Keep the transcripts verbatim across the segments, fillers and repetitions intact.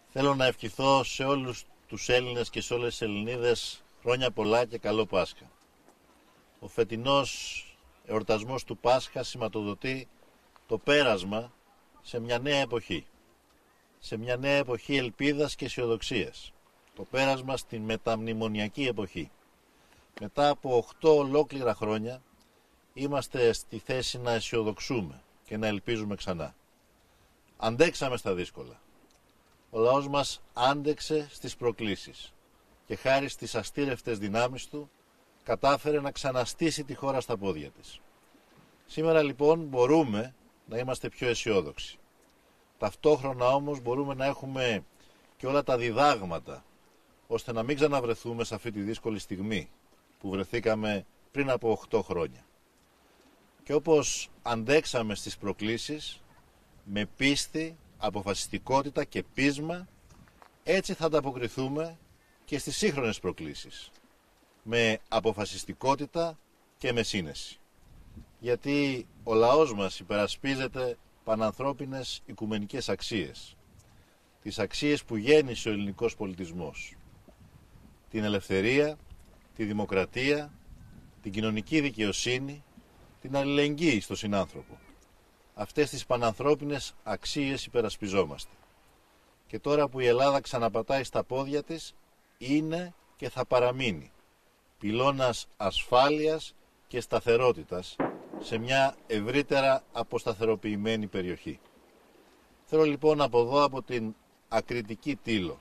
Θέλω να ευχηθώ σε όλους τους Έλληνες και σε όλες τις Ελληνίδες χρόνια πολλά και καλό Πάσχα. Ο φετινός εορτασμός του Πάσχα σηματοδοτεί το πέρασμα σε μια νέα εποχή. Σε μια νέα εποχή ελπίδας και αισιοδοξίας. Το πέρασμα στην μεταμνημονιακή εποχή. Μετά από οκτώ ολόκληρα χρόνια είμαστε στη θέση να αισιοδοξούμε και να ελπίζουμε ξανά. Αντέξαμε στα δύσκολα. Ο λαός μας άντεξε στις προκλήσεις και χάρη στις αστήρευτες δυνάμεις του κατάφερε να ξαναστήσει τη χώρα στα πόδια της. Σήμερα λοιπόν μπορούμε να είμαστε πιο αισιόδοξοι. Ταυτόχρονα όμως μπορούμε να έχουμε και όλα τα διδάγματα ώστε να μην ξαναβρεθούμε σε αυτή τη δύσκολη στιγμή που βρεθήκαμε πριν από οκτώ χρόνια. Και όπως αντέξαμε στις προκλήσεις με πίστη, αποφασιστικότητα και πείσμα, έτσι θα ανταποκριθούμε και στις σύγχρονες προκλήσεις με αποφασιστικότητα και με σύνεση. Γιατί ο λαός μας υπερασπίζεται πανανθρώπινες οικουμενικές αξίες, τις αξίες που γέννησε ο ελληνικός πολιτισμός, την ελευθερία, τη δημοκρατία, την κοινωνική δικαιοσύνη, την αλληλεγγύη στο συνάνθρωπο. Αυτές τις πανανθρώπινες αξίες υπερασπιζόμαστε. Και τώρα που η Ελλάδα ξαναπατάει στα πόδια της, είναι και θα παραμείνει πυλώνας ασφάλειας και σταθερότητας σε μια ευρύτερα αποσταθεροποιημένη περιοχή. Θέλω λοιπόν από εδώ, από την ακριτική Τήλο,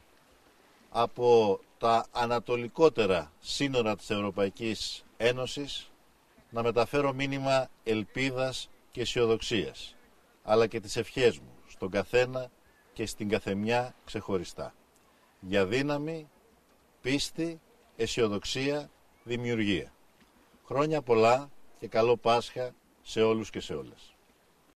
από τα ανατολικότερα σύνορα της Ευρωπαϊκής Ένωσης, να μεταφέρω μήνυμα ελπίδας και αισιοδοξίας, αλλά και τις ευχές μου στον καθένα και στην καθεμιά ξεχωριστά. Για δύναμη, πίστη, αισιοδοξία, δημιουργία. Χρόνια πολλά και καλό Πάσχα σε όλους και σε όλες.